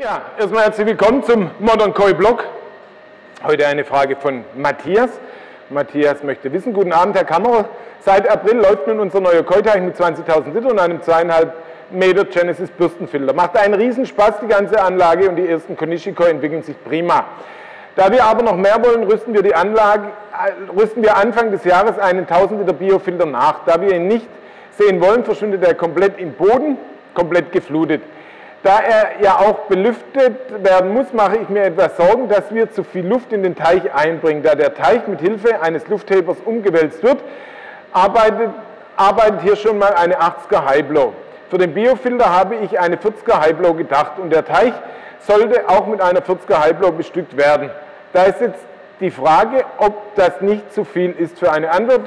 Ja, erstmal herzlich willkommen zum Modern Koi Blog. Heute eine Frage von Matthias. Matthias möchte wissen: Guten Abend, Herr Kammerer. Seit April läuft nun unser neuer Koi-Teich mit 20.000 Liter und einem 2,5 Meter Genesis Bürstenfilter. Macht einen Riesenspaß, die ganze Anlage, und die ersten Konishi Koi entwickeln sich prima. Da wir aber noch mehr wollen, rüsten wir Anfang des Jahres einen 1000 Liter Biofilter nach. Da wir ihn nicht sehen wollen, verschwindet er komplett im Boden, komplett geflutet. Da er ja auch belüftet werden muss, mache ich mir etwas Sorgen, dass wir zu viel Luft in den Teich einbringen. Da der Teich mit Hilfe eines Lufthebers umgewälzt wird, arbeitet hier schon mal eine 80er Highblow. Für den Biofilter habe ich eine 40er Highblow gedacht, und der Teich sollte auch mit einer 40er Highblow bestückt werden. Da ist jetzt die Frage, ob das nicht zu viel ist. Über eine Antwort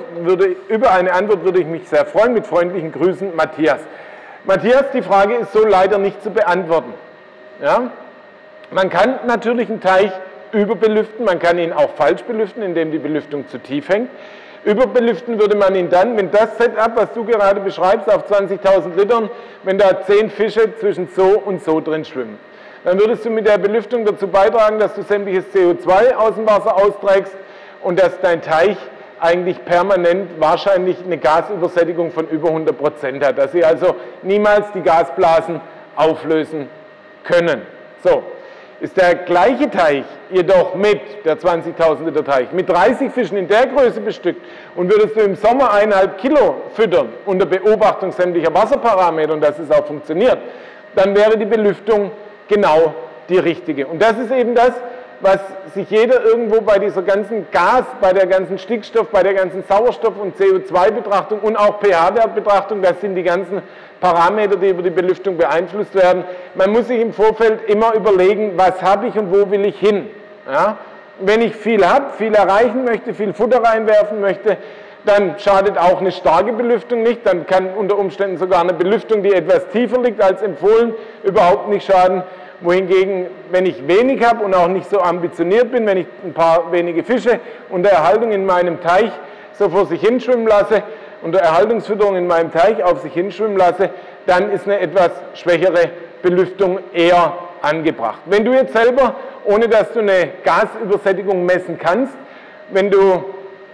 würde ich mich sehr freuen. Mit freundlichen Grüßen, Matthias. Matthias, die Frage ist so leider nicht zu beantworten. Ja? Man kann natürlich einen Teich überbelüften, man kann ihn auch falsch belüften, indem die Belüftung zu tief hängt. Überbelüften würde man ihn dann, wenn das Setup, was du gerade beschreibst, auf 20.000 Litern, wenn da 10 Fische zwischen so und so drin schwimmen. Dann würdest du mit der Belüftung dazu beitragen, dass du sämtliches CO2 aus dem Wasser austrägst und dass dein Teich eigentlich permanent wahrscheinlich eine Gasübersättigung von über 100% hat, dass sie also niemals die Gasblasen auflösen können. So, ist der gleiche Teich jedoch mit der 20.000 Liter Teich mit 30 Fischen in der Größe bestückt und würdest du im Sommer 1,5 Kilo füttern unter Beobachtung sämtlicher Wasserparameter, und dass es auch funktioniert, dann wäre die Belüftung genau die richtige. Und das ist eben das, was sich jeder irgendwo bei dieser ganzen Gas, bei der ganzen Stickstoff, bei der ganzen Sauerstoff- und CO2-Betrachtung und auch pH-Wertbetrachtung, das sind die ganzen Parameter, die über die Belüftung beeinflusst werden. Man muss sich im Vorfeld immer überlegen, was habe ich und wo will ich hin. Ja? Wenn ich viel habe, viel erreichen möchte, viel Futter reinwerfen möchte, dann schadet auch eine starke Belüftung nicht. Dann kann unter Umständen sogar eine Belüftung, die etwas tiefer liegt als empfohlen, überhaupt nicht schaden. Wohingegen, wenn ich wenig habe und auch nicht so ambitioniert bin, wenn ich ein paar wenige Fische unter Erhaltung in meinem Teich so vor sich hinschwimmen lasse, unter Erhaltungsfütterung in meinem Teich auf sich hinschwimmen lasse, dann ist eine etwas schwächere Belüftung eher angebracht. Wenn du jetzt selber, ohne dass du eine Gasübersättigung messen kannst, wenn du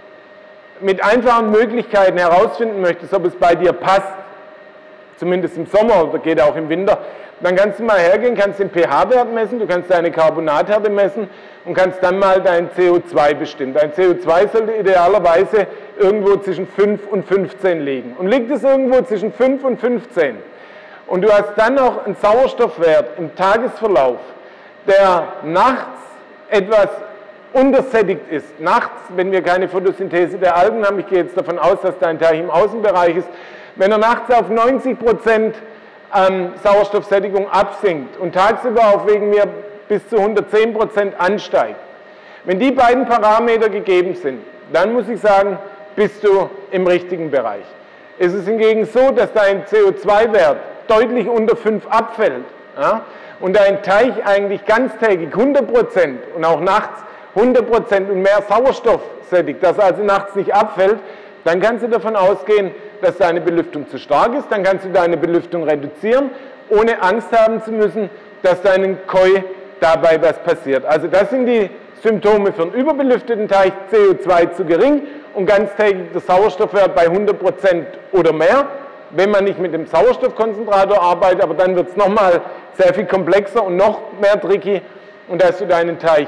mit einfachen Möglichkeiten herausfinden möchtest, ob es bei dir passt, zumindest im Sommer oder geht auch im Winter, dann kannst du mal hergehen, kannst den pH-Wert messen, du kannst deine Carbonathärte messen und kannst dann mal dein CO2 bestimmen. Dein CO2 sollte idealerweise irgendwo zwischen 5 und 15 liegen. Und liegt es irgendwo zwischen 5 und 15 und du hast dann noch einen Sauerstoffwert im Tagesverlauf, der nachts etwas untersättigt ist, nachts, wenn wir keine Photosynthese der Algen haben, ich gehe jetzt davon aus, dass dein Teich im Außenbereich ist, wenn er nachts auf 90% Sauerstoffsättigung absinkt und tagsüber auf wegen mir bis zu 110% ansteigt. Wenn die beiden Parameter gegeben sind, dann muss ich sagen, bist du im richtigen Bereich. Es ist hingegen so, dass dein CO2-Wert deutlich unter 5 abfällt, ja, und dein Teich eigentlich ganztägig 100% und auch nachts 100% und mehr Sauerstoff sättigt, dass er also nachts nicht abfällt, dann kannst du davon ausgehen, dass deine Belüftung zu stark ist, dann kannst du deine Belüftung reduzieren, ohne Angst haben zu müssen, dass deinem Koi dabei was passiert. Also das sind die Symptome für einen überbelüfteten Teich: CO2 zu gering und ganztägig der Sauerstoffwert bei 100% oder mehr, wenn man nicht mit dem Sauerstoffkonzentrator arbeitet, aber dann wird es nochmal sehr viel komplexer und noch mehr tricky, und dass du deinen Teich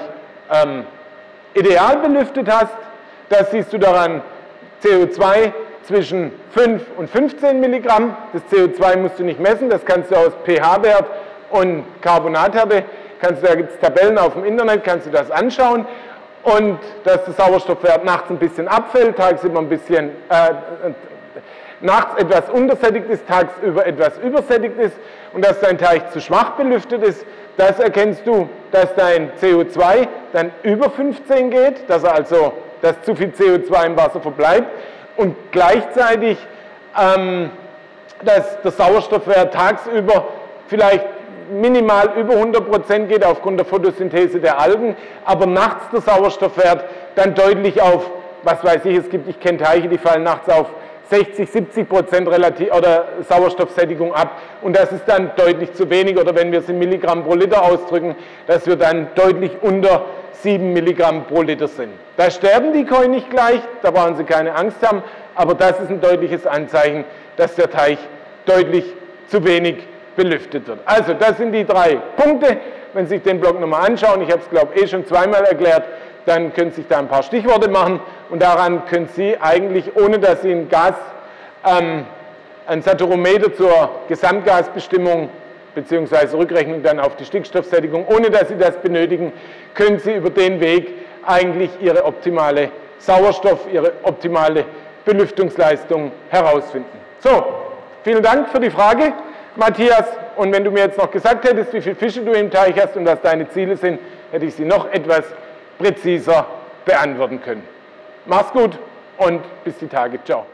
ideal belüftet hast, das siehst du daran: CO2 zwischen 5 und 15 Milligramm. Das CO2 musst du nicht messen, das kannst du aus pH-Wert und Carbonathärte, da gibt es Tabellen auf dem Internet, kannst du das anschauen. Und dass der Sauerstoffwert nachts ein bisschen abfällt, tagsüber ein bisschen, nachts etwas untersättigt ist, tagsüber etwas übersättigt ist, und dass dein Teich zu schwach belüftet ist, das erkennst du, dass dein CO2 dann über 15 geht, dass zu viel CO2 im Wasser verbleibt, und gleichzeitig, dass der Sauerstoffwert tagsüber vielleicht minimal über 100% geht aufgrund der Photosynthese der Algen, aber nachts der Sauerstoffwert dann deutlich auf, was weiß ich, ich kenne Teiche, die fallen nachts auf 60–70% oder Sauerstoffsättigung ab und das ist dann deutlich zu wenig, oder wenn wir es in Milligramm pro Liter ausdrücken, dass wir dann deutlich unter 7 Milligramm pro Liter sind. Da sterben die Koi nicht gleich, da brauchen Sie keine Angst haben, aber das ist ein deutliches Anzeichen, dass der Teich deutlich zu wenig belüftet wird. Also das sind die 3 Punkte. Wenn Sie sich den Block nochmal anschauen, ich habe es glaube ich schon zweimal erklärt, dann können Sie sich da ein paar Stichworte machen und daran können Sie eigentlich, ohne dass Sie ein Saturometer zur Gesamtgasbestimmung bzw. Rückrechnung dann auf die Stickstoffsättigung, ohne dass Sie das benötigen, können Sie über den Weg eigentlich Ihre optimale Ihre optimale Belüftungsleistung herausfinden. So, vielen Dank für die Frage, Matthias. Und wenn du mir jetzt noch gesagt hättest, wie viele Fische du im Teich hast und was deine Ziele sind, hätte ich sie noch etwas präziser beantworten können. Mach's gut und bis die Tage. Ciao.